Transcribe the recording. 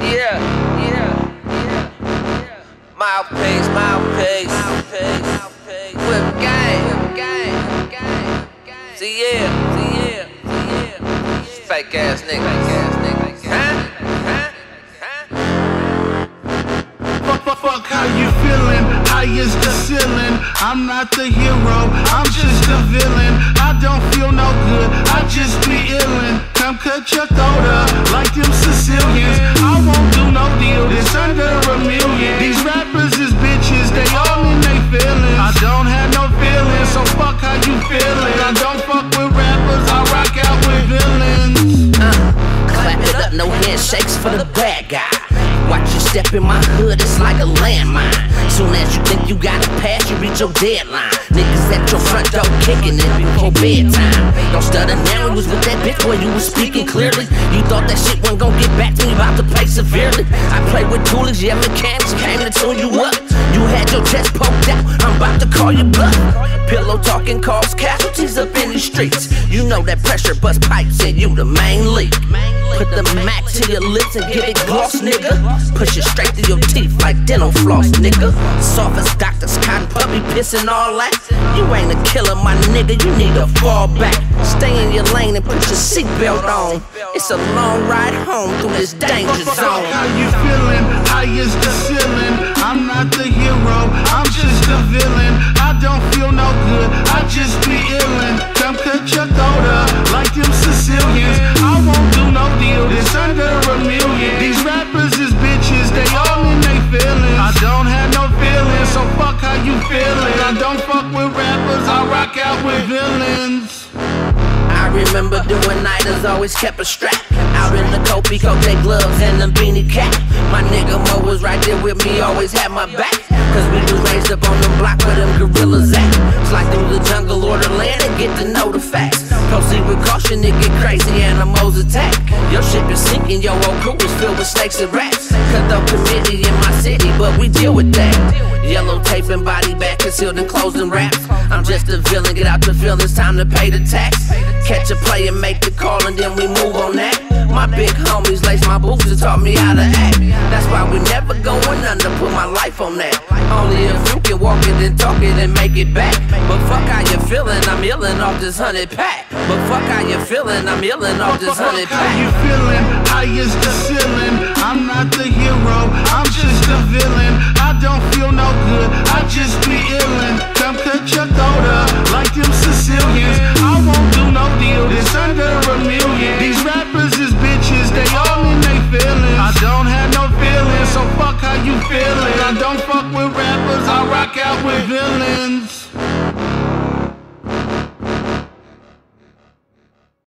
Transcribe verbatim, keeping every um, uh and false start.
yeah, yeah, yeah. Mouthpiece, mouthpiece, mouthpiece, mouthpiece. Whip gang, gang, gang, gang. See yeah, see yeah, see yeah. Fake ass nigga, fake ass nigga. Huh? Huh? Fuck, fuck, how you feeling? High is the ceiling. I'm not the hero, I'm just a villain. I don't feel no good, I just be illin'. Come cut your throat up like them Sicilians. I won't do no deal, this under a million. These rappers is bitches, they all in they feelings. I don't have no feelings, so fuck how you feeling. I don't fuck with rappers, I rock out with villains. Uh, clap it up, no handshakes for the bad guy. Watch you step in my hood, it's like a landmine. Soon as you think you got a pass, you reach your deadline. Niggas at your front door kicking it before bedtime. Don't stutter now, we was with that bitch when you was speaking clearly. You thought that shit wasn't gonna get back to me, about to play severely. I played with toolies, yeah, mechanics came to tune you up. You had your chest poked out, I'm about to call you bluff. Pillow talking cause casualties up in these streets. You know that pressure bust pipes and you the main leak. Put the Mac to your lips and get it gloss, nigga. Push it straight through your teeth like dental floss, nigga. Soft as doctor's cotton, puppy piss and all that. You ain't a killer, my nigga, you need to fall back. Stay in your lane and put your seatbelt on. It's a long ride home through this danger zone. How you feeling? High is the ceiling. I'm not the hero, I'm just a villain. I don't feel no good, I just be illin'. Come cut your throat up like them Sicilians. I won't do no deal, this under a million. These rappers is bitches, they all in they feelings. I don't have no feelings, so fuck how you feeling. I don't fuck with rappers, I rock out with villains. I remember doing nighters, always kept a strap. Out in the Kopi Cote gloves and the beanie cap. My nigga Mo was right there with me, always had my back. Cause we was raised up on the block where them gorillas at. Slide through the jungle or the land and get to know the facts. Proceed with caution, it get crazy, animals attack. Your ship is sinking, your whole crew is filled with snakes and rats. Cut the committee in my city, but we deal with that. Yellow tape and body bag concealed in clothes and wraps. I'm just a villain, get out the feelings, time to pay the tax. Catch a play and make the call and then we move on that. My big homies lace my boots and taught me how to act. That's why we never going under, put my life on that. Only if you can walk it and talk it and make it back. But fuck how you feeling, I'm illin' off this hundred pack. But fuck how you feeling, I'm illin' off this hundred pack. How you feeling? High is the ceiling. I'm not the hero, I'm just a villain. I don't feel no good, I just be illin'. Come cut your throat up like them Sicilians.